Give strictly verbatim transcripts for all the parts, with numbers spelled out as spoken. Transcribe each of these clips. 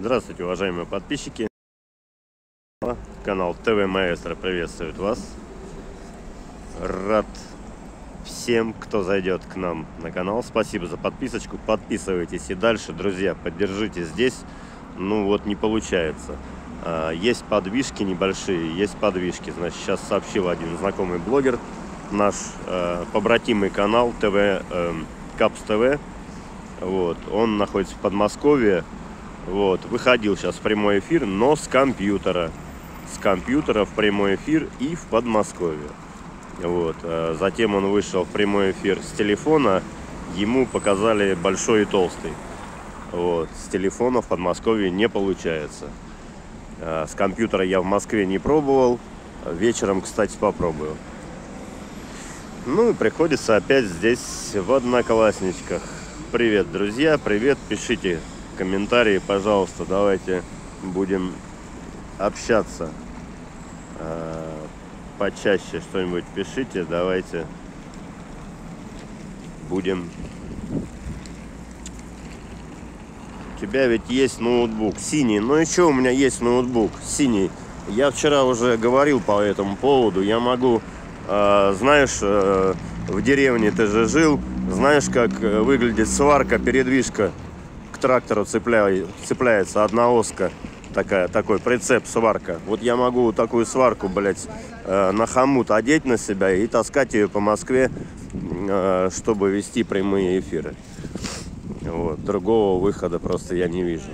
Здравствуйте, уважаемые подписчики. Канал ТВ Маэстро приветствует вас. Рад всем, кто зайдет к нам на канал. Спасибо за подписочку. Подписывайтесь и дальше, друзья, поддержите здесь. Ну вот не получается. Есть подвижки небольшие, есть подвижки. Значит, сейчас сообщил один знакомый блогер, наш э, побратимый канал ТВ э, Капс ТВ. Вот, он находится в Подмосковье. Вот, выходил сейчас в прямой эфир, но с компьютера. С компьютера в прямой эфир и в Подмосковье. Вот, э, затем он вышел в прямой эфир с телефона. Ему показали большой и толстый. Вот, с телефона в Подмосковье не получается. Э, с компьютера я в Москве не пробовал. Вечером, кстати, попробую. Ну и приходится опять здесь в Одноклассничках. Привет, друзья, привет, пишите комментарии, пожалуйста, давайте будем общаться. Почаще что-нибудь пишите, давайте будем. У тебя ведь есть ноутбук синий, ну еще у меня есть ноутбук синий. Я вчера уже говорил по этому поводу, я могу, э, знаешь, э, в деревне ты же жил, знаешь, как выглядит сварка, передвижка к трактору цепля... цепляется, одна оска, такая, такой прицеп, сварка. Вот я могу такую сварку, блядь, на хомут одеть на себя и таскать ее по Москве, чтобы вести прямые эфиры. Вот. Другого выхода просто я не вижу.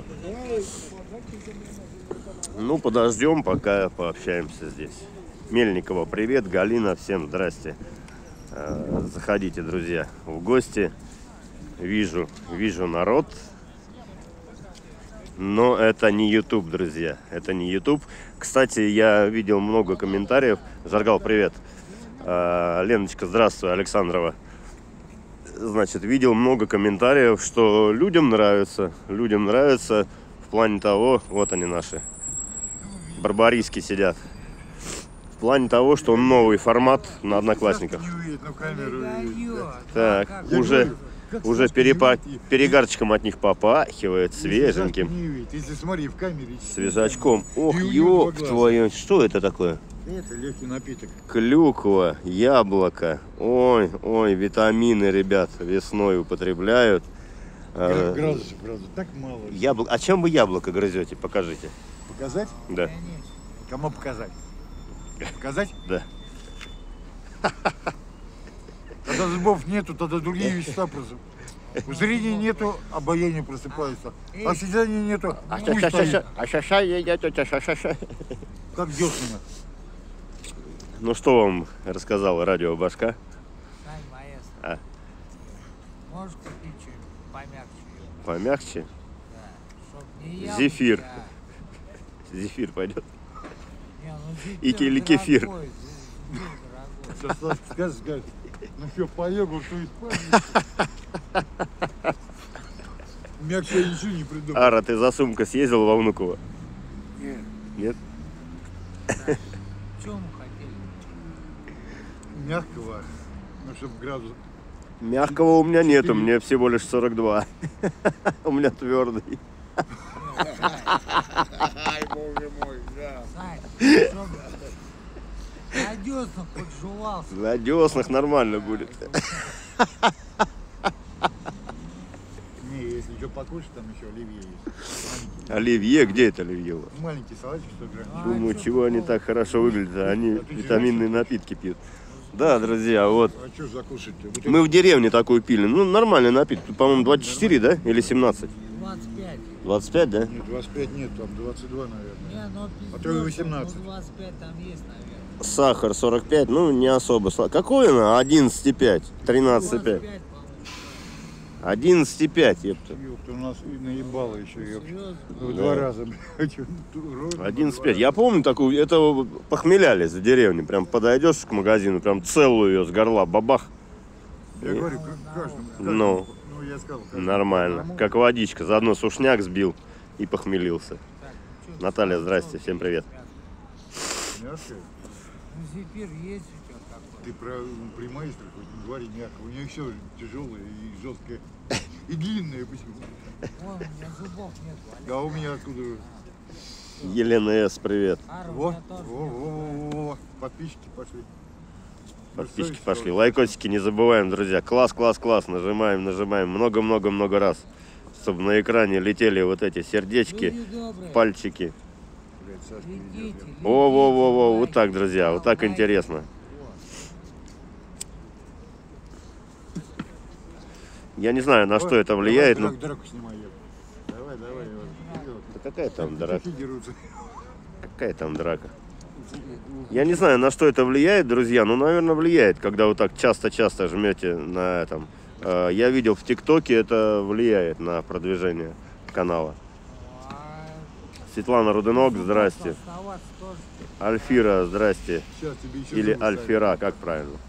Ну, подождем, пока пообщаемся здесь. Мельникова, привет. Галина, всем здрасте. Заходите, друзья, в гости. Вижу, вижу народ. Но это не YouTube, друзья. Это не YouTube. Кстати, я видел много комментариев. Жаргал, привет. Леночка, здравствуй, Александрова. Значит, видел много комментариев, что людям нравится. Людям нравится в плане того, вот они наши барбариски сидят. В плане того, что он новый формат на Одноклассниках. Так, уже, уже перепа... перегарчиком от них попахивает, свеженьким. Если смотри, в камере. Свежачком. Ох, ёб твою, что это такое? Это легкий напиток. Клюква, яблоко. Ой, ой, витамины, ребят, весной употребляют. Градусов, градусов, так мало. Яблоко. А чем вы яблоко грызете? Покажите. Показать? Да. Кому показать? Показать? Да. Когда зубов нету, тогда другие вещества просто. У зрения нету, обаяние просыпается. А осязания нету, хуй стоит. Как дёсано. Ну что вам рассказал радио Башка? Сань, маэстро. А? Можешь купить что-нибудь помягче? Помягче? Да. Чтоб не яблоки, Зефир. а- Зефир пойдет? Не, ну зефир И или кефир. дорогой, зефир дорогой. Сейчас Сашка скажет, скажет, ну что, поехал, то и спать. Мягче я ничего не придумал. Ара, ты за сумкой съездил во Внуково? Нет. Нет? Что мы хотели? Мягкого, ну чтобы градус. Мягкого у меня нету, мне всего лишь сорок два. У меня твердый. Ай, боже мой, да. Сань, чтоб на деснах хоть жевался. На деснах нормально будет. Не, если что покушать, там еще оливье есть. Оливье? Где это оливье у вас? Маленький салатик, сто грамм. А, Думаю, что чего они такого? так хорошо выглядят, а они А ты витаминные напитки пьют. Да, друзья, вот. А что закушать-то? Вот Мы в деревне такую пили. Ну, нормальный напиток. Тут, по-моему, двадцать четыре, да? Или семнадцать? двадцать пять. двадцать пять, да? Нет, двадцать пять нет, там двадцать два, наверное. Не, ну А то и пиздец, восемнадцать. ну двадцать пять там есть, наверное. Сахар сорок пять, ну, не особо сладкий. Какой она? одиннадцать и пять, тринадцать и пять. двадцать пять, по-моему. одиннадцать и пять, ёпта. Ёпта, у нас и наебало еще, ёпта. Серьезно? В Да. два раза, блядь. одиннадцать и пять. Я помню такую, это похмеляли за деревню. Прям подойдешь к магазину, прям целую ее с горла, бабах. Я говорю, к каждому. Ну. Ну, я сказал. каждому. Нормально. Кому? Как водичка. Заодно сушняк сбил и похмелился. Так, ну чё, Наталья, что, здрасте, что всем привет. Мягкое? Ну зефир есть у тебя какой? Ты про при маэстро хоть не говори мягко. У нее все тяжелое и жесткое. И длинные почему? Вон, у меня зубов нет. Олег. А у меня откуда? Елена С, привет. Ара, у Во, меня тоже во, нет. во, во, во, во. Подписчики пошли. Подписчики пошли. Лайкосики не забываем, друзья. Класс, класс, класс. Нажимаем, нажимаем. Много-много-много раз. Чтобы на экране летели вот эти сердечки, Люди добрые. пальчики. Блядь, Сашка Летите, ведет, летите, О-во-во-во, вот лайки, так, друзья, вот так лайки. интересно. Я не знаю, на да. что это Давай, влияет, давай, но... драку снимай, еб. Давай, давай. давай. Да какая там драка? Такие дерутся. Какая там драка? Я не знаю, на что это влияет, друзья, но, наверное, влияет, когда вы так часто-часто жмете на этом. Э, Я видел в ТикТоке, это влияет на продвижение канала. А, Светлана Руденок, здрасте. оставаться тоже. Альфира, здрасте. Сейчас тебе еще Или зубы ставят. Альфира, как правильно?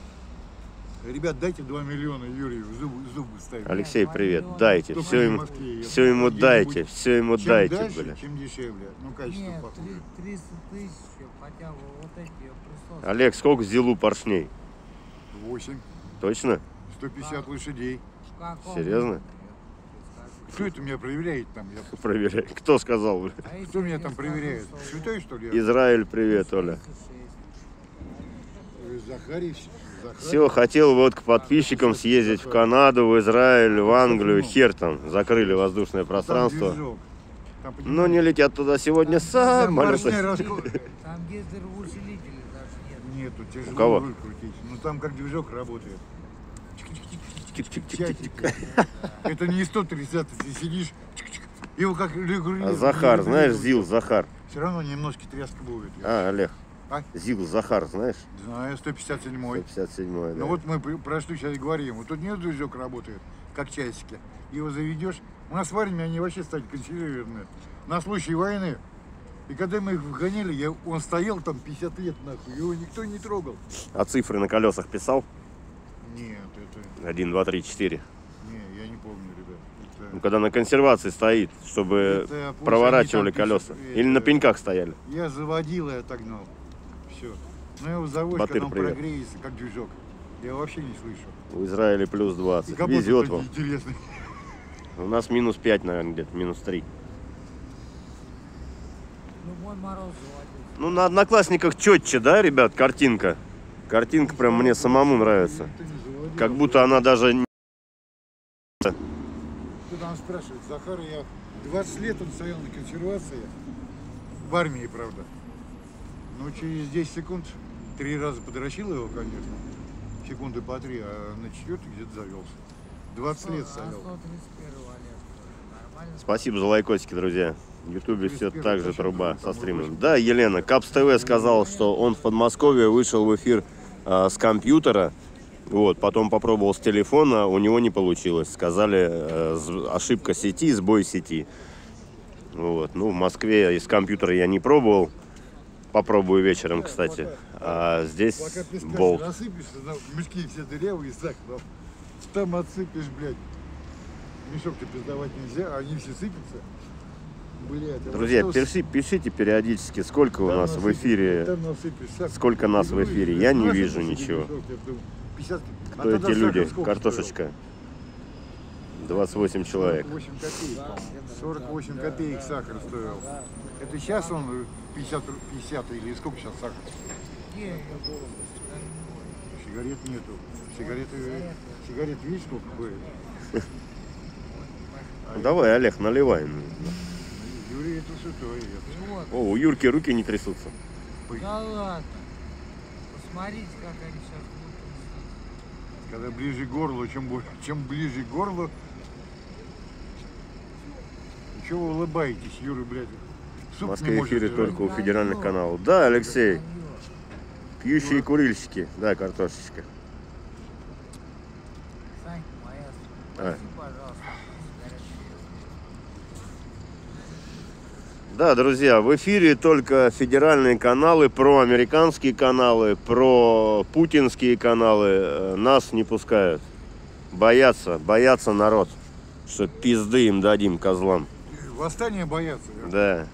Ребят, дайте два миллиона Юрию зубы, зубы ставить. Алексей, привет. Миллион. Дайте, Только все не в ему, Москве, я все ему где-нибудь. дайте, все ему Чем дайте, дальше, бля. чем дешевле. Ну, качество Нет, похуже. три- триста тысяч, хотя бы вот эти присутствуют. Олег, сколько зилу поршней? восемь. Точно? сто пятьдесят лошадей. В каком Серьезно? виде? Кто это меня проверяет там? Я... Проверяй. Кто сказал, бля? А если Кто меня я там скажу, проверяет? что Святой, что ли? Я? Израиль, привет, Оля. тридцать шесть. Э, Захарий. Захарий. Все, хотел вот к подписчикам съездить в Канаду, в Израиль, в Англию. Хер там, закрыли воздушное Там пространство. движок. Там, Но не понимаешь, летят туда сегодня там поршней самолеты. расход- Там гидроусилителей даже нет. Нету, тяжело У кого? выкрутить. Ну там как движок работает. Чик-чик-чик-чик. Это не сто тридцать, ты сидишь, чик-чик, его как регулируешь. А Захар, знаешь, Зил, Захар. Все равно немножко тряска будет. А, Олег. А? Зил, Захар, знаешь? Знаю, сто пятьдесят сто седьмой. пятьдесят седьмой, да. Ну вот мы при- про что сейчас и говорим. Вот тут нет движок работает, как часики. Его заведешь. У нас в армии они вообще стали консервированные. На случай войны. И когда мы их вгоняли, я, он стоял там пятьдесят лет нахуй, его никто не трогал. А цифры на колесах писал? Нет, это... один, два, три, четыре. Не, я не помню, ребят. Это- Ну, когда на консервации стоит, чтобы Это пусть проворачивали они там колеса. пишут, Или на это- пеньках стояли. Я заводил и отогнал. Все. Ну его заводишь, Батыр, когда он привет. прогреется, как движок. Я вообще не слышу. В Израиле плюс И двадцать. капот Везет такой вам. интересный. У нас минус пять, наверное, где-то, минус три. Любой мороз заводился. Ну, на одноклассниках четче, да, ребят, картинка? Картинка прям мне самому нравится. Никто не заводил. Как будто она даже... не- Кто там спрашивает? Захар, я двадцать лет он стоял на консервации. В армии, правда. Ну, через десять секунд три раза подрочил его, конечно. Секунды по три, а на четвертый где-то завелся. двадцать лет А стоял. сто тридцать первый Олег. Нормально? Спасибо за лайкосики, друзья. В Ютубе все тридцать первый так же зачем труба там со будет стримом. восемь? Да, Елена, Капс ТВ сказал, что он в Подмосковье вышел в эфир а, с компьютера. Вот, потом попробовал с телефона, у него не получилось. Сказали, э, з- ошибка сети, сбой сети. Вот, ну, в Москве из компьютера я не пробовал. Попробую вечером, кстати. А здесь Пока песка болт. насыпешься, на- мешки все дырявые, так, но там отсыпешь, блядь. Мешок-то пиздовать нельзя, а они все сыпятся. Блядь, а Друзья, вот что с- пиши- пишите периодически, сколько у там нас в насыпешь, эфире. там насыпешь, сахар. Сколько нас в И эфире? говорю, Я не насыпешь вижу себе ничего. мешок, я думаю, пятьдесят. А Кто тогда эти сахар люди? сколько Картошечка. двадцать восемь стоил? человек. сорок восемь копеек, по-моему. сорок восемь копеек сахар стоил. Это сейчас он пятьдесят, пятьдесят или сколько сейчас сахар? Где? Сигарет нету. Сигареты, сигарет видишь сколько ходит? Ну, давай, Олег, наливай. Юрий это святой. это- И вот. О, у Юрки руки не трясутся. Да ладно. Посмотрите, как они сейчас будут. Когда ближе к горлу, чем, бо- чем ближе к горлу. Чего вы улыбаетесь, Юра, блядь? В Суп не Москве может эфиры сделать. только у федеральных каналов. Да, Алексей, пьющие курильщики. Да, картошечка. Сань, моя. А. Спаси, пожалуйста. Да, друзья, в эфире только федеральные каналы, проамериканские каналы, про путинские каналы. Э, Нас не пускают. Боятся, боятся народ, что пизды им дадим, козлам. Восстание боятся. я. Да.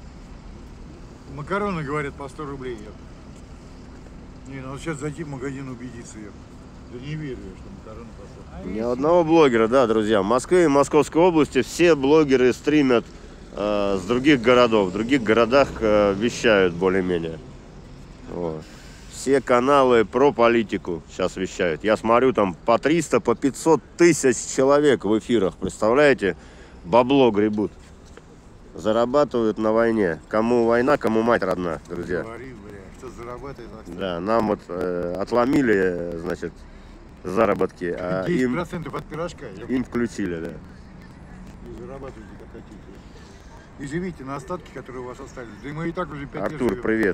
Макароны, говорят, по сто рублей. я. Не, надо сейчас зайти в магазин убедиться. я. Да не верю, я, что Макарон пошел. Ни одного блогера, да, друзья. В Москве и Московской области все блогеры стримят э, с других городов. В других городах э, вещают более-менее. Вот. Все каналы про политику сейчас вещают. Я смотрю, там по триста, по пятьсот тысяч человек в эфирах. Представляете? Бабло гребут. Зарабатывают на войне. Кому война, кому мать родна, друзья. Говори, бля, что зарабатывает. Да, нам вот э, отломили, значит, заработки, а десять им, процентов от пирожка. Я... им включили, да. И зарабатывайте как хотите. И живите на остатки, которые у вас остались. Да и мы и так уже пять лет Артур, живем. привет.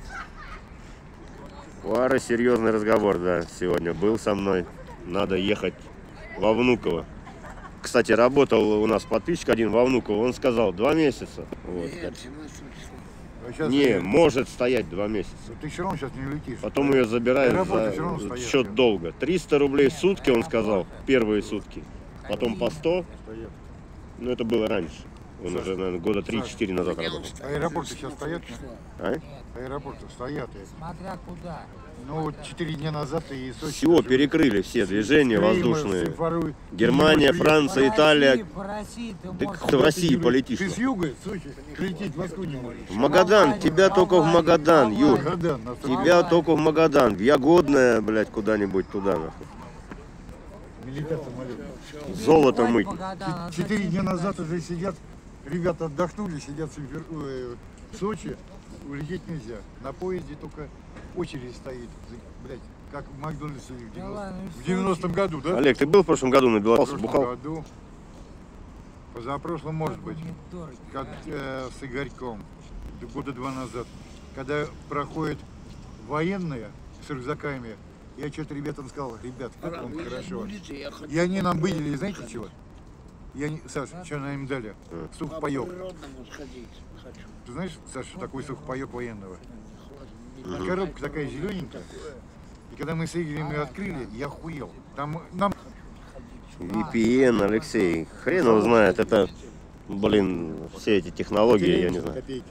У Ары серьезный разговор, да, сегодня был со мной. Надо ехать во Внуково. Кстати, работал у нас подписчик один во Внуково. Он сказал, два месяца. Вот. А сейчас Не, ты... может стоять два месяца. ты все равно сейчас не улетишь. Потом ее забирают Аэропорты всё равно за стоят. счет долга. триста рублей в сутки, он сказал, первые сутки. Потом по сто. Стоят. Ну, это было раньше. Он Саша, уже, наверное, года три-четыре назад работал. Аэропорты сейчас стоят? Нет? А? Аэропорты стоят. я- Смотря куда. Ну, вот четыре дня назад и Сочи. Все, даже- перекрыли все движения Крым, воздушные. Симферополь. Германия, Ты Франция, По Италия. России, по России ты Да можешь... кто в России полетишь? Ты с юга, Сочи, прилететь в Москву не можешь. В Магадан, тебя только в Магадан, Юр. Магадан, на самом Тебя только в Магадан. В Ягодное, блядь, куда-нибудь туда, нахуй. деле летят самолеты. Золото Ой, мыть. Магадан, а Четыре зачем дня тебе назад дальше? уже сидят, ребята отдохнули, сидят в Симфер- э, в Сочи, улететь нельзя. На поезде только очередь стоит, блядь, как в Макдональдсе в Да ладно, девяностом- в в девяностом году, да? Олег, ты был в прошлом году на В Беларуси, прошлом бухал? году, позапрошлом, может быть, Недорого. как, э, с Игорьком, года два назад, когда проходят военные с рюкзаками, я что-то ребятам сказал, ребят, как вам хорошо. И они нам выделили, знаете чего? Я не... Саша, что нам им дали? Сухпайок. Ты знаешь, Саша, такой сухпайок военного? А коробка такая зелененькая. И когда мы с Игорем ее открыли, я охуел. Там нам ви пи эн, Алексей. Хрен его знает. Это, блин, все эти технологии, я не знаю. копейки.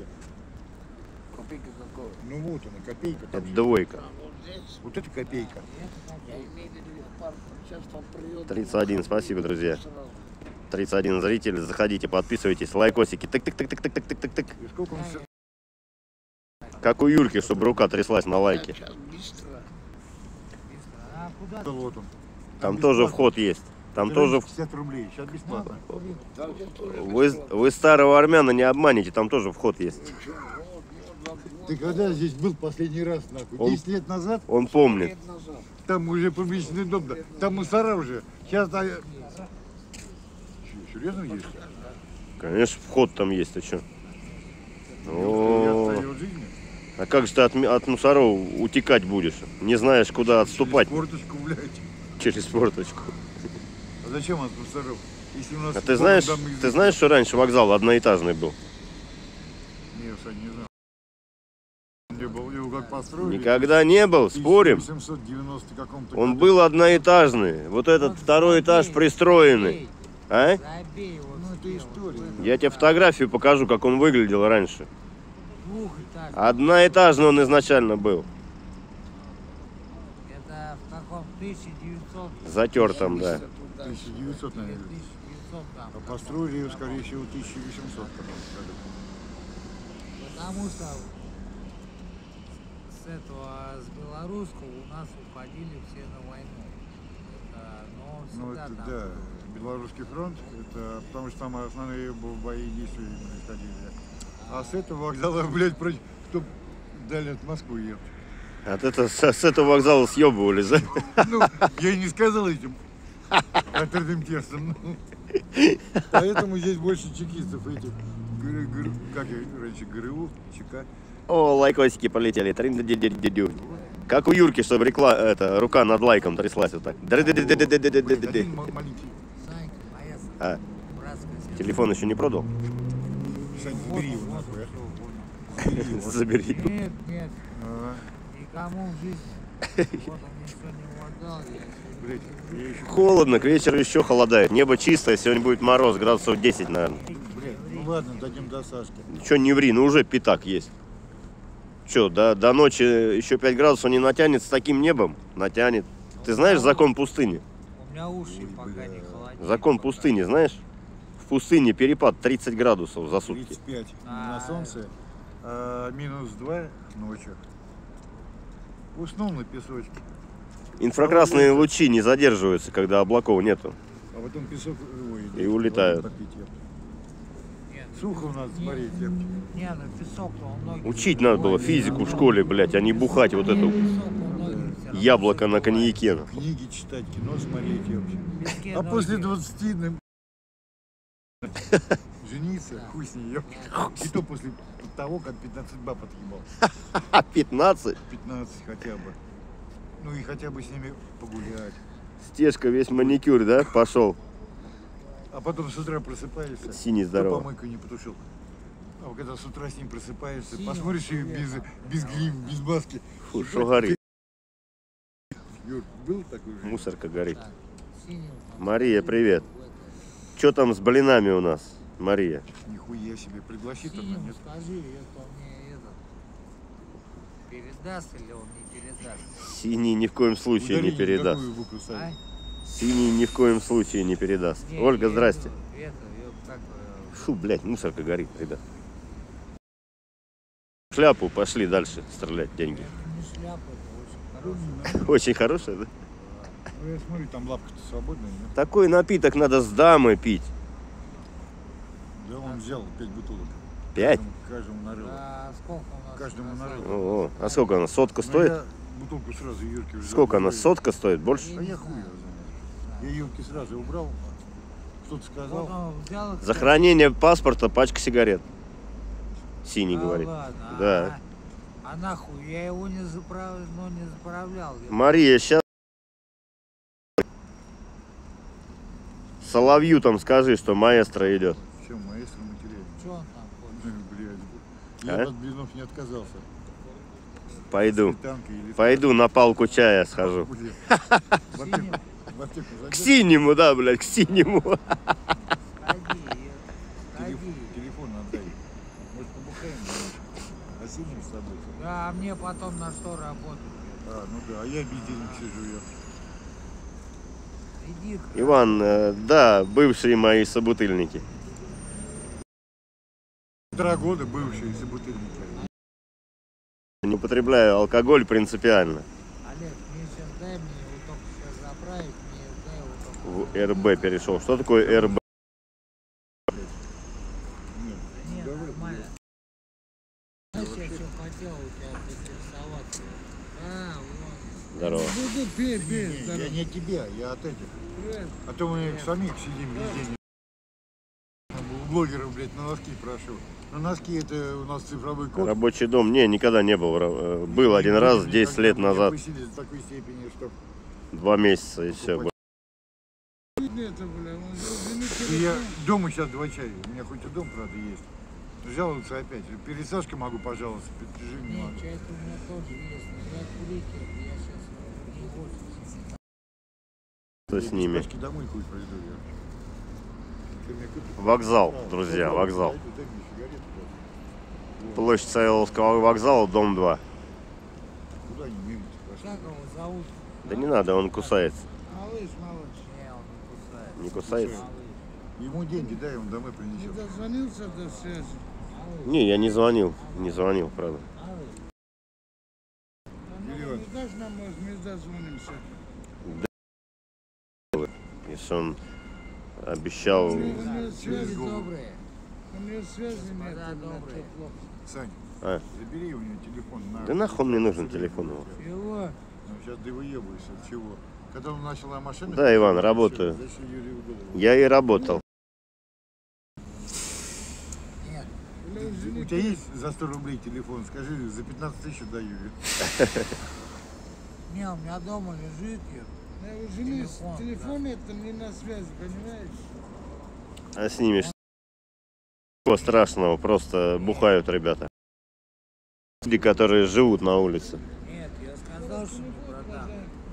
Ну вот она, копейка. Там Это же. двойка. Вот это копейка. тридцать один, спасибо, друзья. тридцать один зритель. Заходите, подписывайтесь, лайкосики. Тык-тык-тык-тык-тык-тык-тык. И сколько он с- Как у Юрки, чтобы рука тряслась на лайке. А куда Да вот он. Там тоже вход есть. Там тоже... в- пятьдесят рублей, сейчас бесплатно. Вы, вы старого армяна не обманете, там тоже вход есть. Ты когда здесь был последний раз, нахуй? Он- десять лет назад? Он помнит. Там уже публичный дом, да. Там мусора уже. Сейчас... Да... Чё, серьезно есть? Конечно, вход там есть, ты что? Я О, оставил жизни. а как же ты от, ми- от мусоров утекать будешь? Не знаешь, куда отступать Форточку, блядь. через форточку. А зачем от мусоров? Если у нас А ты знаешь, дом из- ты знаешь, что раньше вокзал одноэтажный был? Не, Сань, не знаю. Не был, его как построили. Никогда не был, В спорим? тысяча восемьсот девяностом каком-то Он году. был одноэтажный. Вот этот Вот второй этаж забей, пристроенный. А? забей его Ну, это слева. история. Я тебе фотографию покажу, как он выглядел раньше. Двухэтажный. Одноэтажный он изначально был. Это в каком тысяча девятьсот... Затертом, да. тысяча девятьсот, наверное. тысяча девятьсот там. А построили его, скорее всего, в тысяча восемьсот году. Потому что с этого, с белорусского у нас уходили все на войну. Это, но он Ну, всегда это там да. был. Белорусский фронт, это потому что там основные бо- бои действия происходили. А с этого вокзала, блядь, против, кто дали от Москвы ехать. От это, с, с этого вокзала съебывались, да? Ну, я и не сказал этим открытым текстом. ну. Поэтому здесь больше чекистов этих. ГР- ГР- Как я раньше, ГРУ, ЧК. О, лайкосики полетели. Трин-ди-ди-ди-ди-ди. Как у Юрки, чтобы рекла... это, рука над лайком тряслась вот так. Блядь, Дры-ди-ди-ди-ди-ди-ди-ди. один ма- маленький. Санька, моя А, братская сестра. телефон еще не продал? Сань, Вот бери он, его вот нахуй, он, а. всё, вот он. Забери. Нет, нет, Ага. никому в жизни. Вот он мне сегодня отдал, я сегодня... Блядь, я еще... Холодно, к вечеру еще холодает. Небо чистое, сегодня будет мороз, градусов десять, наверное. Блядь, ну ладно, дадим до Сашки. Че не ври, ну уже пятак есть. Че, до, до ночи еще пять градусов не натянет с таким небом? Натянет. Ты знаешь закон пустыни? У меня уши Ой, пока бля. не холодеют. Закон пока. пустыни, знаешь? В пустыне перепад тридцать градусов за сутки. тридцать пять А, на солнце, а минус два ночью. Уснул на песочке. Инфракрасные лучи не задерживаются, когда облаков нету. А потом песок ой, И улетают. воды попить, ёпта. Нет, Сухо у нас не, смотреть, ёпта. Не, ну песок-то он многие... Учить надо было физику в школе, блядь, а не бухать вот эту яблоко на коньяке. Книги читать, кино смотреть, ёпта. Песке А ноги. после двадцати ну, жениться, хуй с ней, ёпта. И то после того, как пятнадцать баб отъебал. А пятнадцать? пятнадцать хотя бы. Ну и хотя бы с ними погулять. Стежка весь маникюр, да, пошел. А потом с утра просыпаешься. Синий Кто здорово. помойку не потушил. А вот когда с утра с ним просыпаешься, Синий посмотришь и без, без грим, без маски. Фу, шо горит? Юр, был такой же? Мусорка горит. Так, синим там. Мария, привет. Что там с блинами у нас, Мария? Нихуя себе, пригласит она, Синим нет? скажи, это мне этот передаст или он не передаст? Синий ни в коем случае не Ударение передаст. какую букву ставить? А? Синий ни в коем случае не передаст. Не, Ольга, я здрасте. иду, Это, я как, э, Фу, блядь, мусорка горит, ребят. Шляпу, пошли дальше стрелять деньги. это не шляпа, это очень хорошая. Очень хорошая, да? Ну я смотрю, там лапка-то свободная, нет? Такой напиток надо с дамой пить. Да он взял пять бутылок. Пять? Каждому, каждому нарыл. А сколько у нас? Каждому красавиц? нарыл. О, а сколько она? Сотка Ну, стоит? я бутылку сразу Юрке взял. Сколько она? Говорю, Сотка стоит? Больше? А я хуй его знаю. Я Юрке сразу убрал. Кто-то Вот сказал. он взял их, За хранение паспорта пачка сигарет. Синий а, говорит. ладно, Да. А, а нахуй, я его не, заправ... ну, не заправлял. Я- Мария, сейчас... Соловью там скажи, что маэстро идет. Все, маэстро материал. Что он там хочет? Блядь. Я А? от блинов не отказался. Пойду. Сметанка или Пойду на палку чая схожу. Блин. В аптеку, Синим? в аптеку К зайдешь, синему, да, блядь, к синему. Ходи, телефон, ходи. телефон отдай. Может, побухаем немножко? А синим с тобой? Да, а мне потом на что работать? А, ну да, а я без денег сижу. Я. Иди. Иван, э, да, бывшие мои собутыльники. Полтора года бывшие собутыльники. Не употребляю алкоголь принципиально. Олег, мне сейчас дай мне его только сейчас заправить, мне дай его только. В эр бэ перешел. Что такое эр бэ? Нет, Нет, давай, нормально. Знаешь, я еще хотел у тебя поинтересоваться. А, вот. Здорово. Буду пей, Не, пей, не, здорово. я не от тебя, я от этих. Привет. А то мы самих сидим весь день. У блогеров, блядь, на носки прошу. Но носки это у нас цифровой код. Рабочий дом. Не, никогда не был. Э, Был один раз десять лет назад. Посидели в такой степени, что Два месяца и все. Это, бля, он же И я дома сейчас два чая. У меня хоть и дом, правда, есть. Жаловаться опять. Перед Сашкой могу пожаловаться, перед чужим не могу. Нет, чай-то у меня тоже есть, но я курить, я сейчас не очень. Что с ними? Сашке домой хуй поведу я. Ты мне купишь? Вокзал, А, друзья, ну, вокзал. дай- дай мне сигарету, пожалуйста. Площадь Савеловского вокзала, дом два. Куда не мимо пошли? Как его зовут? Да не надо, он кусается. Малыш, малыш. Не, он не кусает. Не кусается? Малыш. Ему деньги дай, он домой принесет. Дозвонился до связи. Малыш. Не, я не звонил. Не звонил, правда. Малыш. Миллион. Не знаешь, нам мы дозвонимся. Если он обещал... У него связи голову. добрые. У него связи нет. Да, добрые. Сань, А, забери у него телефон. На. да нахуй мне нужен телефон его. Чего? Ну, сейчас ты выебываешься. От чего? Когда он начал о машинах... Да, Иван, работаю. Зачем Юрий в голову? Я и работал. Нет. У тебя есть за сто рублей телефон? Скажи, за пятнадцать тысяч даю. Не, у меня дома лежит. Я у жены Телефон, телефон это не на связи, понимаешь? А с ними что? Ничего страшного, просто бухают ребята. Люди, которые живут на улице. Нет, я сказал, что не продам.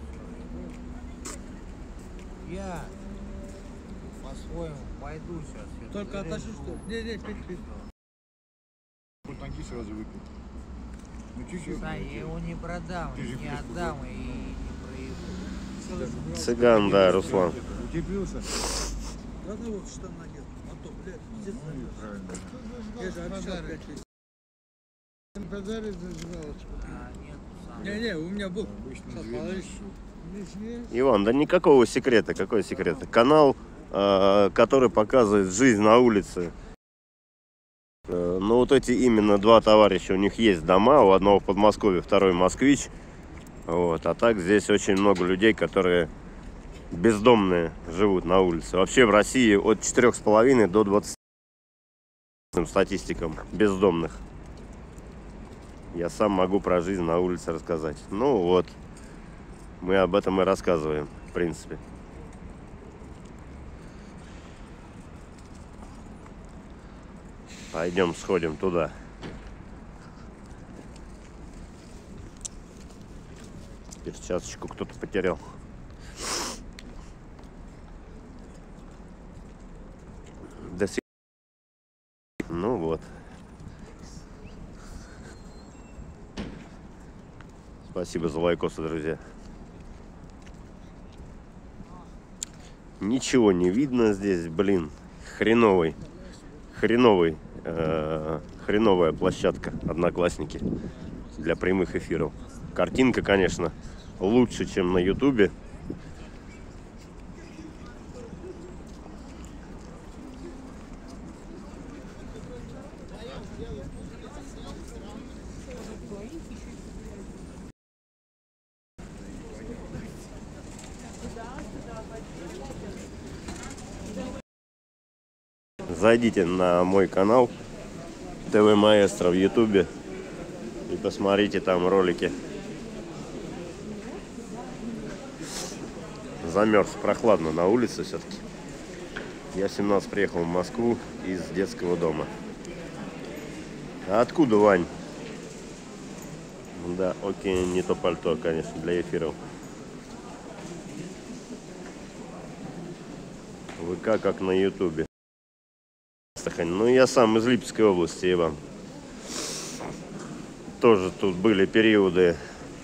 Я по-своему пойду сейчас. я Только зарежу. отошли, что ли? Не, не, пить, пить. Вот ноги сразу выпил. Ну чуть-чуть. Сань, я его не продам, Ты же не пишешь, отдам и не проебу. Цыган, да, Руслан. Утеплился? Да ну вот штана нет. А то, блядь, здесь Правильно. я же обещал пять тысяч. Подарит зажигалочку. Не-не, у меня был. Обычно Сейчас, две подожди. ношу. Иван, да никакого секрета. Какой секрет? Канал, э, который показывает жизнь на улице. Э, ну вот эти именно два товарища, у них есть дома. У одного в Подмосковье, второй москвич. Вот. А так здесь очень много людей, которые бездомные живут на улице. Вообще в России от четырёх с половиной до двадцати статистикам бездомных. Я сам могу про жизнь на улице рассказать. Ну вот, мы об этом и рассказываем, в принципе. Пойдем сходим туда. Перчаточку кто-то потерял. До сих... Ну вот. Спасибо за лайкосы, друзья. Ничего не видно здесь, блин. Хреновый. Хреновый. Э, хреновая площадка Одноклассники для прямых эфиров. Картинка, конечно, лучше, чем на Ютубе. Зайдите на мой канал ТВ Маэстро в Ютубе и посмотрите там ролики. Замерз, прохладно на улице все-таки. Я в семнадцать приехал в Москву из детского дома. А откуда, Вань? Да, окей, не то пальто, конечно, для эфиров. ВК как на Ютубе. Ну, я сам из Липецкой области, Иван. Тоже тут были периоды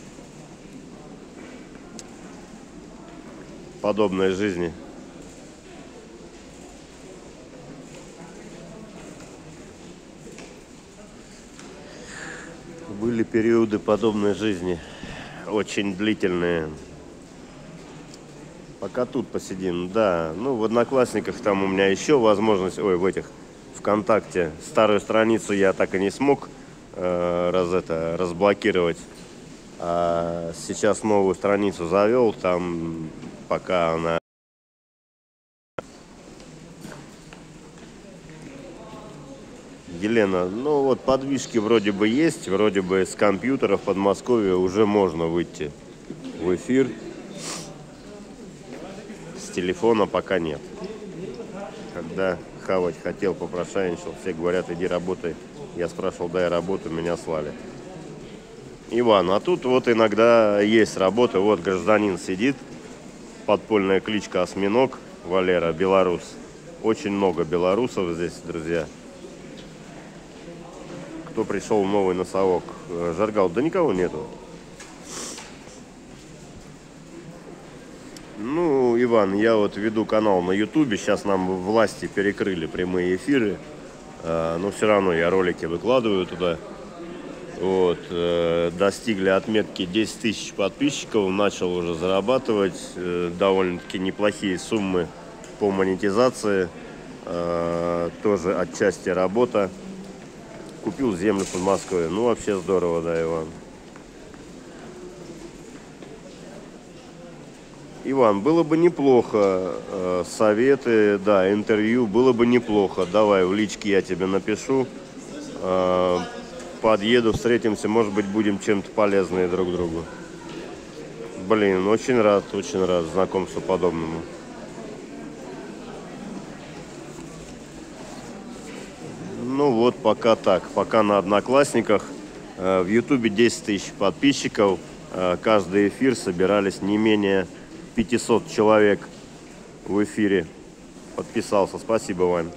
подобной жизни. Были периоды подобной жизни. Очень длительные. Пока тут посидим, да. Ну, в Одноклассниках там у меня еще возможность... Ой, в этих... ВКонтакте. Старую страницу я так и не смог э, раз это, разблокировать. А сейчас новую страницу завел. Там пока она... Елена, ну вот подвижки вроде бы есть. Вроде бы с компьютеров в Подмосковье уже можно выйти в эфир. С телефона пока нет. Когда хавать хотел, попрошайничал, все говорят, иди работай. Я спрашивал, дай работу, меня слали. Иван, а тут вот иногда есть работа. Вот гражданин сидит, подпольная кличка Осьминог, Валера, белорус. Очень много белорусов здесь, друзья. Кто пришел в новый носовок? Жаргал, да никого нету. Ну, Иван, я вот веду канал на Ютубе. Сейчас нам власти перекрыли прямые эфиры. Но все равно я ролики выкладываю туда. Вот. Достигли отметки десять тысяч подписчиков. Начал уже зарабатывать довольно-таки неплохие суммы по монетизации. Тоже отчасти работа. Купил землю под Москвой. Ну, вообще здорово, да, Иван. Иван, было бы неплохо, э, советы, да, интервью, было бы неплохо. Давай в личке я тебе напишу, э, подъеду, встретимся, может быть, будем чем-то полезные друг другу. Блин, очень рад, очень рад знакомству подобному. Ну вот, пока так, пока на Одноклассниках. Э, в Ютубе десять тысяч подписчиков, э, каждый эфир собирались не менее... пятьсот человек в эфире подписался. Спасибо, Вань.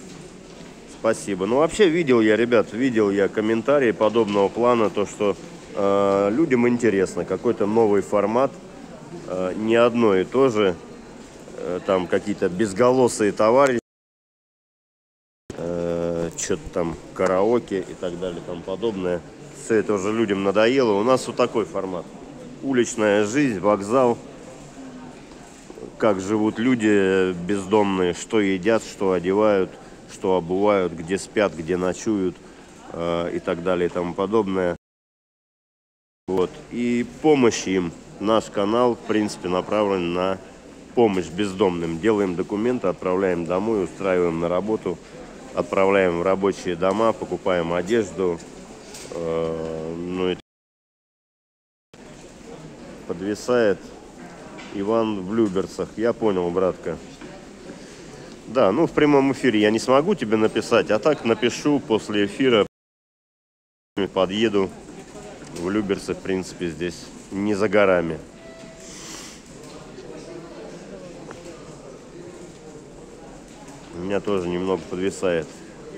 Спасибо. Ну, вообще, видел я, ребят, видел я комментарии подобного плана, то, что э, людям интересно, какой-то новый формат, э, не одно и то же, э, там какие-то безголосые товарищи, э, что-то там караоке и так далее, тому подобное. Все это уже людям надоело. У нас вот такой формат. Уличная жизнь, вокзал, как живут люди бездомные, что едят, что одевают, что обувают, где спят, где ночуют э, и так далее и тому подобное. Вот. И помощь им. Наш канал, в принципе, направлен на помощь бездомным. Делаем документы, отправляем домой, устраиваем на работу, отправляем в рабочие дома, покупаем одежду. Э, ну и подвисает Иван в Люберцах. Я понял, братка. Да, ну в прямом эфире я не смогу тебе написать, а так напишу после эфира, подъеду. В Люберцы, в принципе, здесь не за горами. У меня тоже немного подвисает.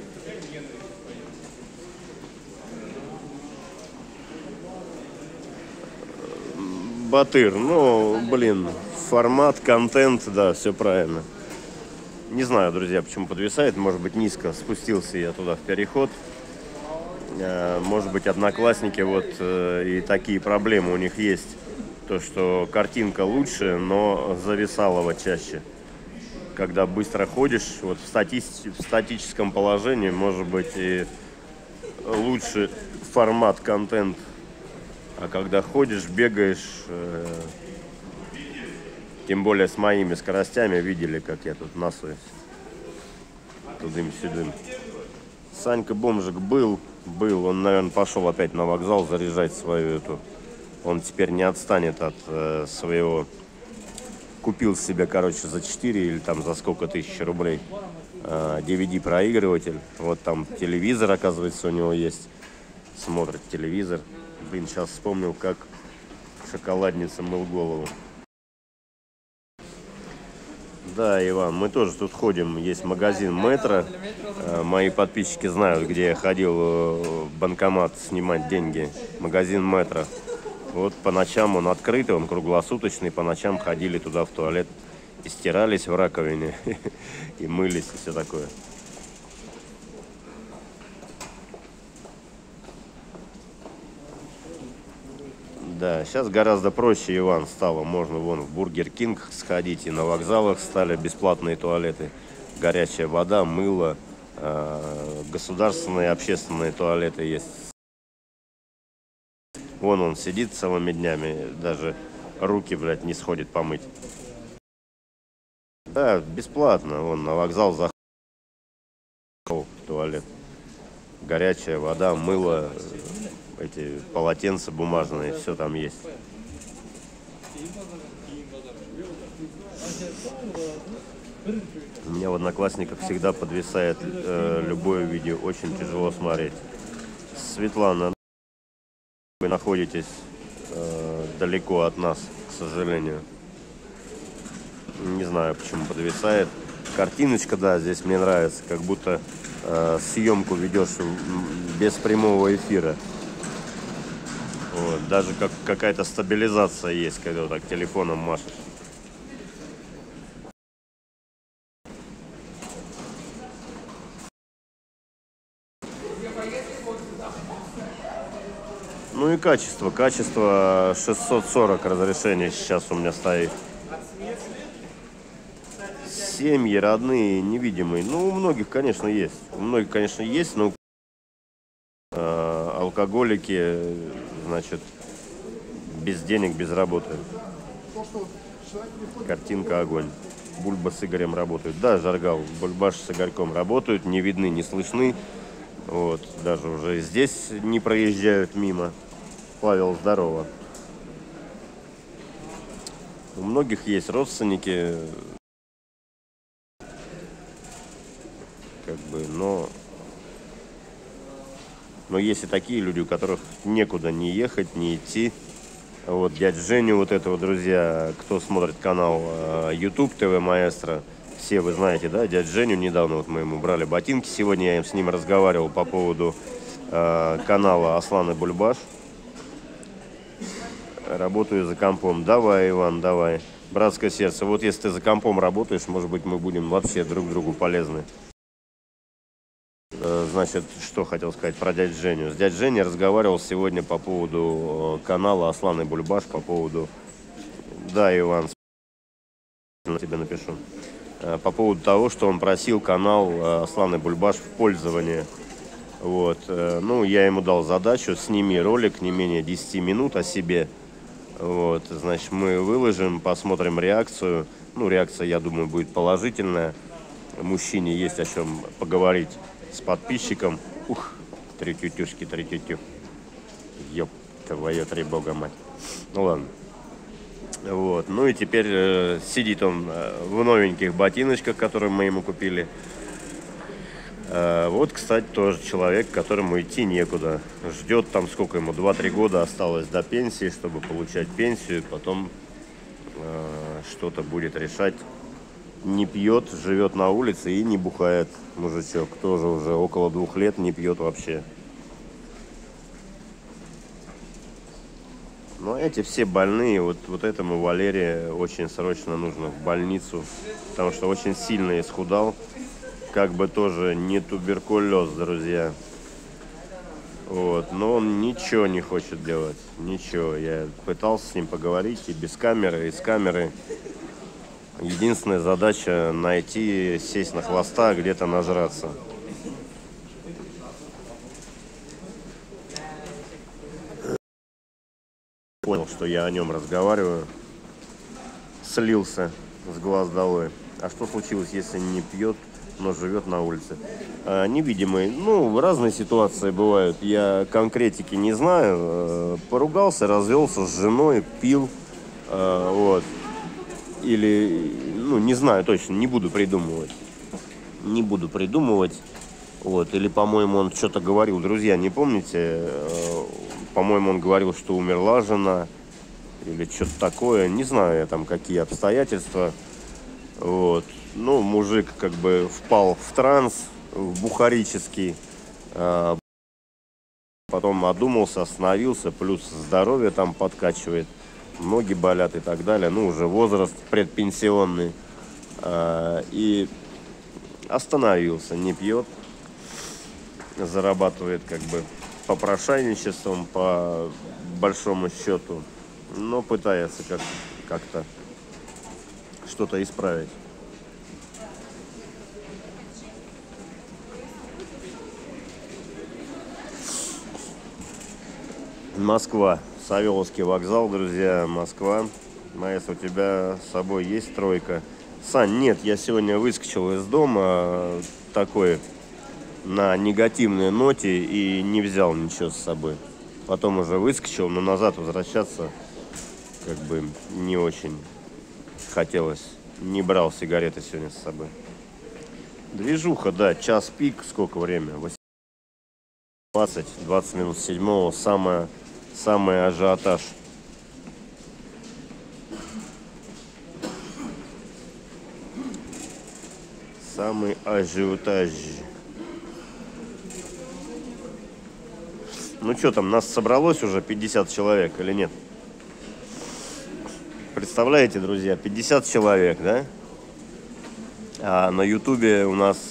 Батыр, ну, блин, формат, контент, да, все правильно. Не знаю, друзья, почему подвисает. Может быть, низко спустился я туда в переход. Может быть, одноклассники, вот и такие проблемы у них есть. То, что картинка лучше, но зависалова чаще. Когда быстро ходишь, вот в, стати... в статическом положении, может быть, и лучше формат, контент. А когда ходишь, бегаешь, э... тем более с моими скоростями, видели, как я тут носуюсь. Тудым-сюдым. Санька Бомжик был, был, он, наверное, пошел опять на вокзал заряжать свою эту. Он теперь не отстанет от э, своего. Купил себе, короче, за четыре или там за сколько тысяч рублей э, ди ви ди-проигрыватель. Вот там телевизор, оказывается, у него есть. Смотрит телевизор. Блин, сейчас вспомнил, как шоколадница мыл голову. Да, Иван, мы тоже тут ходим, есть магазин Метро. Мои подписчики знают, где я ходил в банкомат снимать деньги. Магазин Метро. Вот по ночам он открытый, он круглосуточный. По ночам ходили туда в туалет и стирались в раковине, и мылись, и все такое. Да, сейчас гораздо проще, Иван, стало. Можно вон в Бургер Кинг сходить, и на вокзалах стали бесплатные туалеты. Горячая вода, мыло, э, государственные, общественные туалеты есть. Вон он сидит целыми днями, даже руки, блядь, не сходит помыть. Да, бесплатно, вон на вокзал заходит в туалет. Горячая вода, мыло, эти полотенца бумажные, все там есть. У меня в Одноклассниках всегда подвисает э, любое видео, очень тяжело смотреть. Светлана, вы находитесь э, далеко от нас, к сожалению. Не знаю, почему подвисает. Картиночка, да, здесь мне нравится, как будто э, съемку ведешь без прямого эфира. Вот, даже как какая-то стабилизация есть, когда вот так телефоном машешь. Ну и качество. Качество шестьсот сорок разрешение сейчас у меня стоит. Семьи родные, невидимые. Ну, у многих, конечно, есть. У многих, конечно, есть, но э, алкоголики, значит, без денег, без работы. Картинка огонь. Бульба с Игорем работают. Да, Жаргал, Бульбаш с Игорьком работают, не видны, не слышны. Вот, даже уже здесь не проезжают мимо. Павел, здорово. У многих есть родственники, как бы, но, но есть и такие люди, у которых некуда не ехать, не идти. Вот дядь Женю, вот этого, друзья, кто смотрит канал YouTube ти ви Маэстро, все вы знаете, да, дядь Женю, недавно вот мы ему брали ботинки, сегодня я с ним разговаривал по поводу э, канала Аслан и Бульбаш. Работаю за компом. Давай, Иван, давай. Братское сердце. Вот если ты за компом работаешь, может быть, мы будем вообще друг другу полезны. Значит, что хотел сказать про дядю Женю. С дядей Женей разговаривал сегодня по поводу канала Аслан и Бульбаш, по поводу... Да, Иван, тебе напишу. По поводу того, что он просил канал Аслан и Бульбаш в пользование. Вот. Ну, я ему дал задачу: сними ролик не менее десяти минут о себе. Вот. Значит, мы выложим, посмотрим реакцию. Ну, реакция, я думаю, будет положительная. Мужчине есть о чем поговорить с подписчиком. Ух, три тютюшки, три тютю. Ёп, твою три бога мать. Ну ладно. Вот. Ну и теперь э, сидит он э, в новеньких ботиночках, которые мы ему купили. Э, вот, кстати, тоже человек, которому идти некуда. Ждет там, сколько ему, два-три года осталось до пенсии, чтобы получать пенсию. Потом э, что-то будет решать. Не пьет, живет на улице и не бухает. Мужичок тоже уже около двух лет не пьет вообще. Но эти все больные, вот, вот этому Валерию очень срочно нужно в больницу, потому что очень сильно исхудал. Как бы тоже не туберкулез, друзья. Вот. Но он ничего не хочет делать, ничего. Я пытался с ним поговорить и без камеры, и с камеры. Единственная задача — найти, сесть на хвоста, где-то нажраться. Понял, что я о нем разговариваю. Слился с глаз долой. А что случилось, если не пьет, но живет на улице? А, невидимый. Ну, разные ситуации бывают. Я конкретики не знаю. Поругался, развелся с женой, пил. А, вот. Или, ну, не знаю точно, не буду придумывать. Не буду придумывать. Вот. Или, по-моему, он что-то говорил. Друзья, не помните? По-моему, он говорил, что умерла жена. Или что-то такое. Не знаю я там, какие обстоятельства. Вот. Ну, мужик как бы впал в транс, в бухарический. Потом одумался, остановился. Плюс здоровье там подкачивает. Ноги болят и так далее. Ну, уже возраст предпенсионный. И остановился, не пьет. Зарабатывает как бы попрошайничеством, по большому счету. Но пытается как- как-то что-то исправить. Москва. Савеловский вокзал, друзья, Москва. Маэс, у тебя с собой есть тройка? Сань, нет, я сегодня выскочил из дома такой на негативной ноте и не взял ничего с собой. Потом уже выскочил, но назад возвращаться как бы не очень хотелось. Не брал сигареты сегодня с собой. Движуха, да, час пик, сколько время? двадцать, двадцать минут седьмого, самое... Самый ажиотаж. Самый ажиотаж. Ну что там, нас собралось уже пятьдесят человек или нет? Представляете, друзья, пятьдесят человек, да? А на ютубе у нас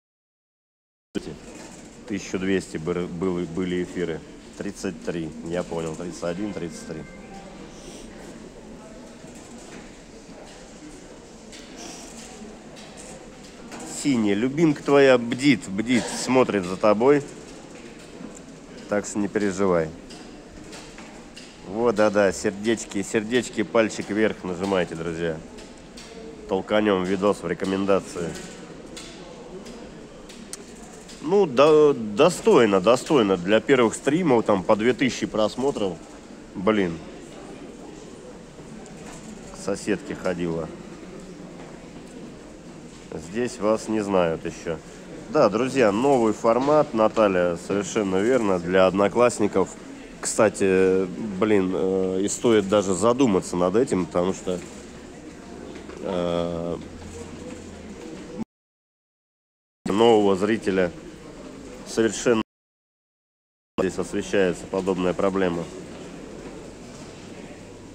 тысяча двести были эфиры. тридцать три, я понял, тридцать один, тридцать три. Синяя, любимка твоя бдит, бдит, смотрит за тобой. Так что не переживай. Вот, да-да, сердечки, сердечки, пальчик вверх нажимайте, друзья. Толканем видос в рекомендации. Ну, до, достойно, достойно. Для первых стримов там по две тысячи просмотров. Блин. К соседке ходила. Здесь вас не знают еще. Да, друзья, новый формат, Наталья, совершенно верно, для одноклассников. Кстати, блин, э, и стоит даже задуматься над этим, потому что э, нового зрителя совершенно здесь освещается подобная проблема.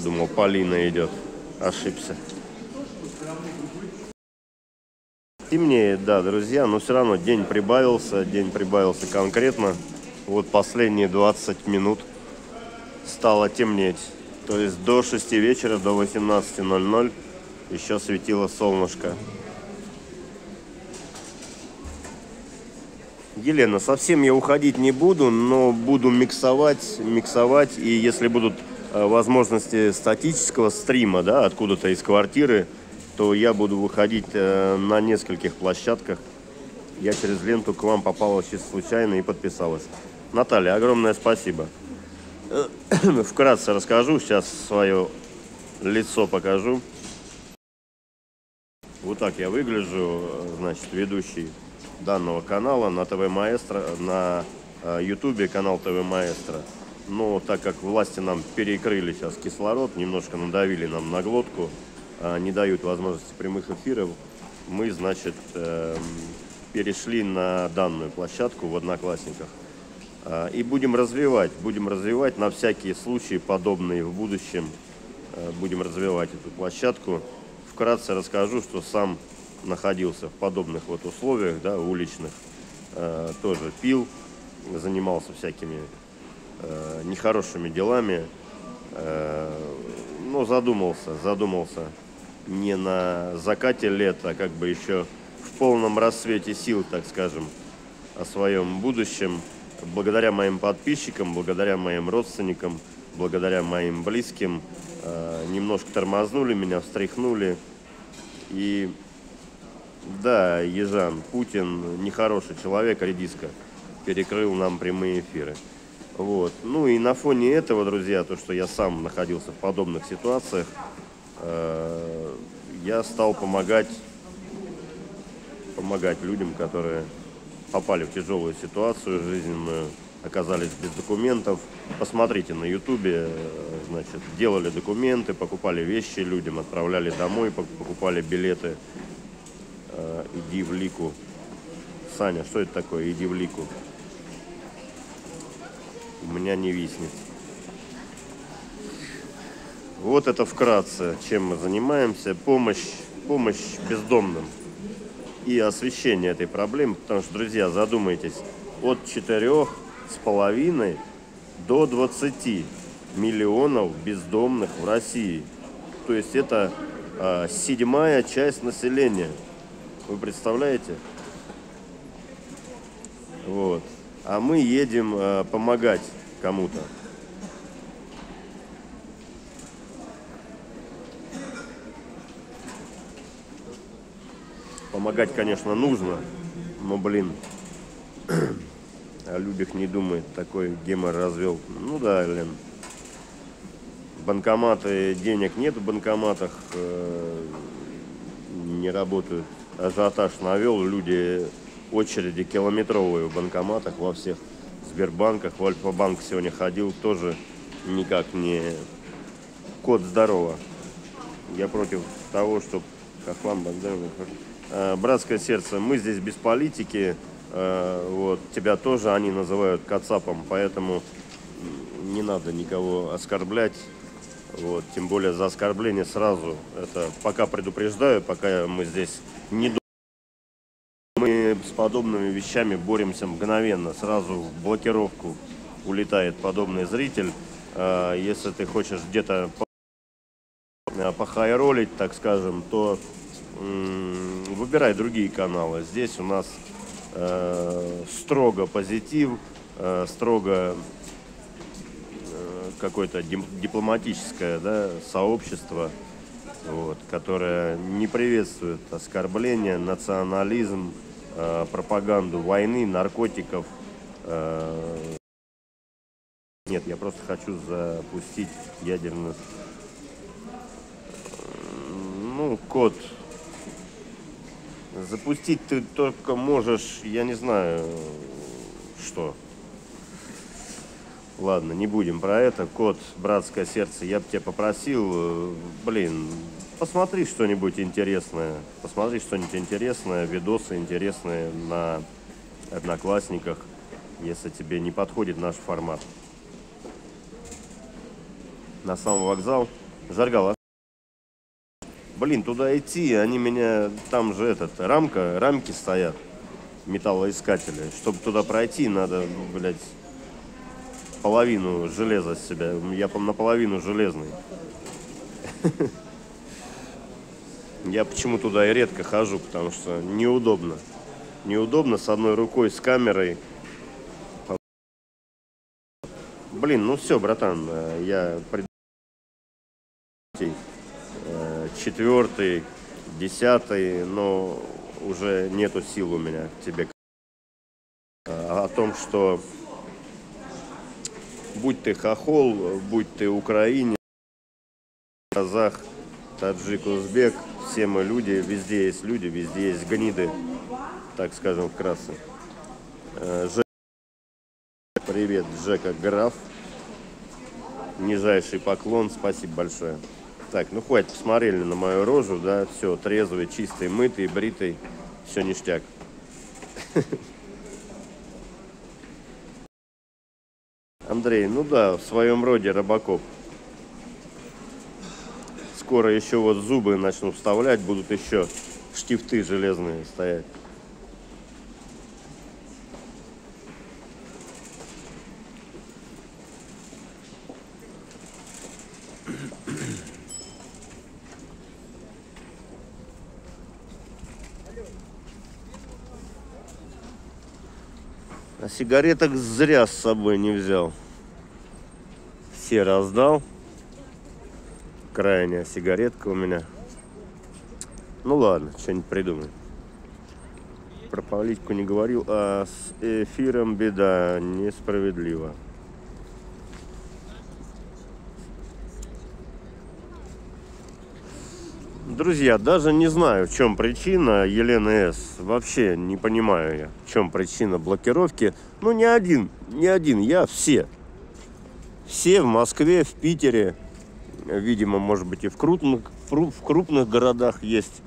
думал, Полина идет. Ошибся. Темнеет, да, друзья, но все равно день прибавился, день прибавился конкретно. Вот последние двадцать минут стало темнеть. То есть до шести вечера, до восемнадцати ноль-ноль еще светило солнышко. Елена, совсем я уходить не буду, но буду миксовать, миксовать. И если будут э, возможности статического стрима, да, откуда-то из квартиры, то я буду выходить э, на нескольких площадках. Я через ленту к вам попала чисто случайно и подписалась. Наталья, огромное спасибо. Вкратце расскажу, сейчас свое лицо покажу. Вот так я выгляжу, значит, ведущий данного канала на ТВ Маэстро, на Ютубе канал ТВ Маэстро. Но так как власти нам перекрыли сейчас кислород, немножко надавили нам на глотку, не дают возможности прямых эфиров, мы, значит, перешли на данную площадку в Одноклассниках. И будем развивать, будем развивать на всякие случаи, подобные в будущем. Будем развивать эту площадку. Вкратце расскажу, что сам находился в подобных вот условиях, да, уличных, э, тоже пил, занимался всякими э, нехорошими делами, э, но задумался, задумался не на закате лет, а как бы еще в полном расцвете сил, так скажем, о своем будущем, благодаря моим подписчикам, благодаря моим родственникам, благодаря моим близким, э, немножко тормознули меня, встряхнули. И да, Ежан, Путин нехороший человек, редиска, перекрыл нам прямые эфиры. Вот. Ну и на фоне этого, друзья, то, что я сам находился в подобных ситуациях, э, я стал помогать, помогать людям, которые попали в тяжелую ситуацию жизненную, оказались без документов. Посмотрите на ютубе, значит, делали документы, покупали вещи людям, отправляли домой, покупали билеты. Э, иди в лику. Саня, что это такое? Иди в лику. У меня не виснет. Вот это вкратце, чем мы занимаемся. Помощь, помощь бездомным и освещение этой проблемы. Потому что, друзья, задумайтесь, от четырёх с половиной до двадцати миллионов бездомных в России. То есть это э, седьмая часть населения. Вы представляете? Вот. А мы едем э, помогать кому-то. Помогать, конечно, нужно, но, блин, о людях не думает, такой гемор развел. Ну да, блин, банкоматы, денег нет в банкоматах, э, не работают. Ажиотаж навел, люди, очереди километровые в банкоматах во всех Сбербанках, в Альфа-банк сегодня ходил, тоже никак не... Кот, здорово. Я против того, чтобы... Хохлам, братское сердце, мы здесь без политики, вот, тебя тоже они называют кацапом, поэтому не надо никого оскорблять, вот, тем более за оскорбление сразу, это пока предупреждаю, пока мы здесь не думаем, мы с подобными вещами боремся мгновенно, сразу в блокировку улетает подобный зритель, если ты хочешь где-то похайролить, так скажем, то выбирай другие каналы. Здесь у нас э, строго позитив, э, строго э, какое-то дипломатическое, да, сообщество, вот, которое не приветствует оскорбления, национализм, э, пропаганду войны, наркотиков. Э, нет, я просто хочу запустить ядерную... Ну, код. Запустить ты только можешь, я не знаю, что. Ладно, не будем про это. Кот, братское сердце, я бы тебя попросил, блин, посмотри что-нибудь интересное. Посмотри что-нибудь интересное, видосы интересные на Одноклассниках, если тебе не подходит наш формат. На сам вокзал. Жаргал, блин, туда идти, они меня, там же этот, рамка, рамки стоят, металлоискатели. Чтобы туда пройти, надо, блядь, половину железа с себя. Я, по наполовину железный. Я почему туда и редко хожу, потому что неудобно. Неудобно с одной рукой, с камерой. Блин, ну все, братан, я четвертый, десятый, но уже нету сил у меня к тебе. О том, что будь ты хохол, будь ты украинец, казах, таджик, узбек, все мы люди, везде есть люди, везде есть гниды, так скажем, вкратце. Жека, привет, Жека Граф. Нижайший поклон, спасибо большое. Так, ну хватит, посмотрели на мою рожу, да, все, трезвый, чистый, мытый, бритый, все ништяк. Андрей, ну да, в своем роде робокоп. Скоро еще вот зубы начну вставлять, будут еще штифты железные стоять. А сигареток зря с собой не взял. Все раздал. Крайняя сигаретка у меня. Ну ладно, что-нибудь придумаем. Про политику не говорил, а с эфиром беда, несправедливо. Друзья, даже не знаю, в чем причина Елены С. Вообще не понимаю я, в чем причина блокировки. Ну, не один, не один, я все. Все в Москве, в Питере, видимо, может быть, и в крупных, в крупных городах есть.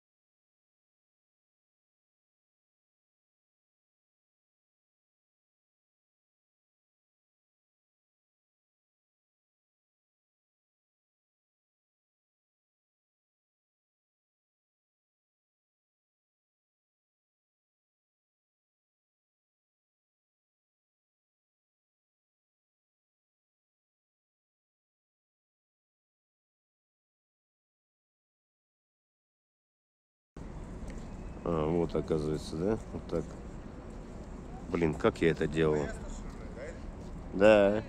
А, вот, оказывается, да? Вот так. Блин, как я это делал? Да.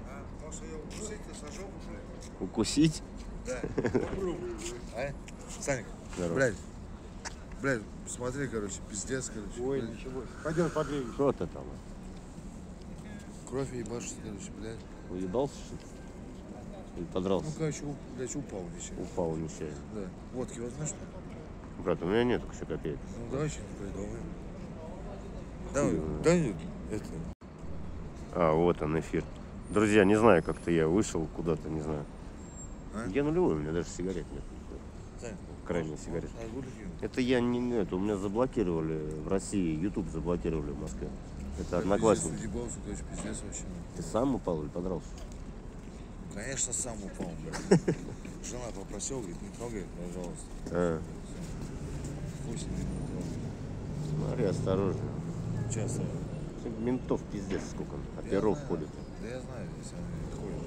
Укусить? Да. А? Саник, Здорово. блядь. Блядь, смотри, короче, пиздец, короче. Ой, блядь. ничего. Пойдем погреем. Что ты там? Кровь ебашится, короче, блядь. Уебался, что ли? Или подрался? Ну, короче, у- блядь, упал ничего. Упал нечаянно. Да. Водки возьмешь? Брат, у меня нет еще копеек. Ну, давай что-нибудь придумаем. Давай, Хуй его да нет, это... А, вот он, эфир. Друзья, не знаю, как-то я вышел куда-то, не знаю. А? Я нулевой, у меня даже сигарет нет. Сань, Крайняя может, сигарета. может, огурки кинуть? Это я не, не это, у меня заблокировали в России, YouTube заблокировали в Москве. Это Блядь, одноклассники. пиздец, уебался, короче, пиздец вообще. Ты сам упал или подрался? Конечно, сам упал, блядь. Жена попросила, говорит, не трогай, пожалуйста. А, Хуй себе, не трогай. смотри, осторожно. Часто. Ментов пиздец сколько, Я оперов знаю. ходит. Да я знаю, здесь они ходят.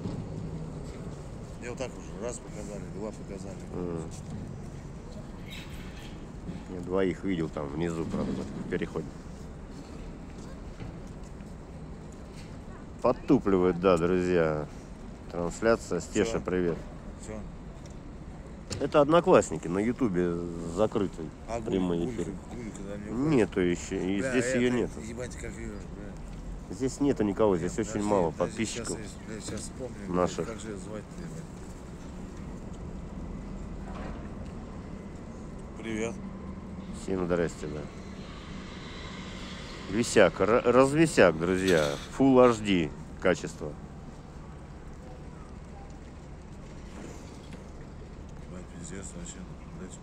Мне вот так уже раз показали, два показали. М. Я двоих видел там внизу, правда, в переходе. Подтупливает, да, друзья. Трансляция. Стеша, Всё. привет. Все. Это одноклассники на ютубе закрытый А прямой гулька, эфир. гулька, да, не уходит? Нету еще, и Бля, здесь ее это, нет. Ебать, как ее, бля. Здесь нету никого, здесь Подожди, очень мало подожди, подписчиков. Сейчас, я, бля, сейчас вспомню, наших. Как же ее звать-то, ебать. Привет. Всем здрасте, да. Висяк, р- развисяк, друзья. Full эйч ди качество. Ебать, пиздец вообще, блядь.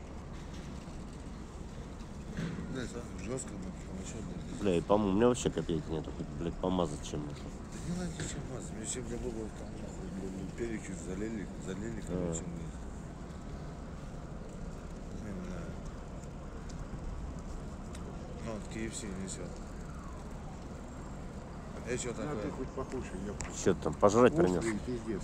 Блядь, а, жестко, блядь, вообще, блядь. Бля, и по-моему, у меня вообще копейки нету, хоть, блядь, помазать чем-то. Да не надо ничем мазать, мне все для бога там нахуй, блядь. Перекус залили, залили, короче, мы. Не знаю. Ну, вот кей эф си несет. И что Ну, а ты такое? хоть покушай, ёпта. Что ты там, пожрать принес? Острый, пиздец.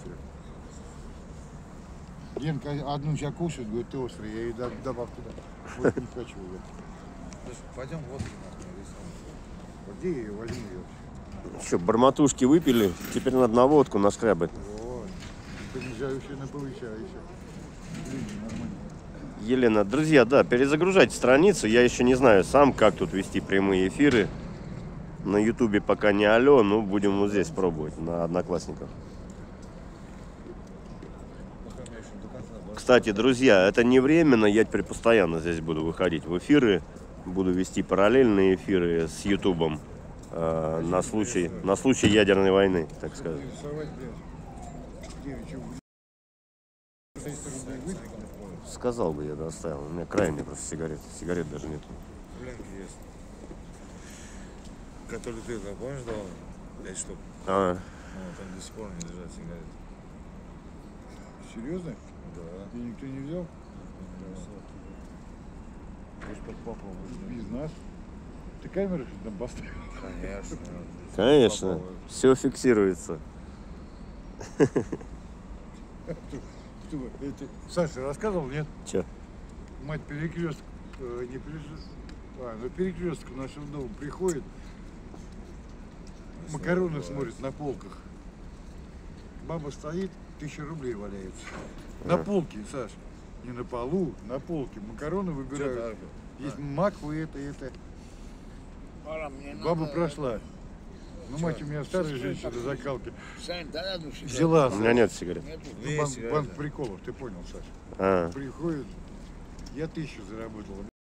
Ленка одну сейчас кушает, говорит, ты острый, я ей доб- добавь туда. Вот не хочу, ёпта. Слушай, пойдем водки нахуй нарисуем. Вот где я ее возьму, ёпта? Что, барматушки выпили, теперь надо на водку нашкрябать. Вот. Понижающая на повышающая. Блин, нормально. Елена, друзья, да, перезагружайте страницу. Я еще не знаю сам, как тут вести прямые эфиры. На ютубе пока не алло, но будем вот здесь пробовать, на Одноклассниках. Пока меня еще до конца обожаю. Кстати, друзья, это не временно, я теперь постоянно здесь буду выходить в эфиры. Буду вести параллельные эфиры с ютубом э, на случай, на случай ядерной войны, так сказать. Рисовать, блядь. Девичью. шесть рублей выпить. Сказал бы, я доставил. У меня крайне просто сигарет. Сигарет даже нет. Блинки есть. Который ты, как помнишь, давал? Пять штук. А, Ну, там до сих пор не лежат сигареты. Серьезно? Да. И никто не взял? Пусть под попробуешь. Без нас. Ты камеру что там поставил? Конечно. конечно, Попробуй. все фиксируется. Кто? Это... Саша рассказывал, нет? Че? Мать перекресток, э, не перекресток, а, ну перекресток в нашем дому приходит, макароны смотрит на полках. Баба стоит, тысяча рублей валяется. На Ага. полке, Саш. Не на полу, на полке. Макароны Что выбирают. так? Есть маквы, это, это. Баба прошла. Ну, мать у меня старая женщина до закалки. Сань, да ладно, Взяла. У меня нет сигарет. Нету. Ну, Есть банк, сигареты. банк приколов, ты понял, Саш. А, Приходит, я тысячу заработал.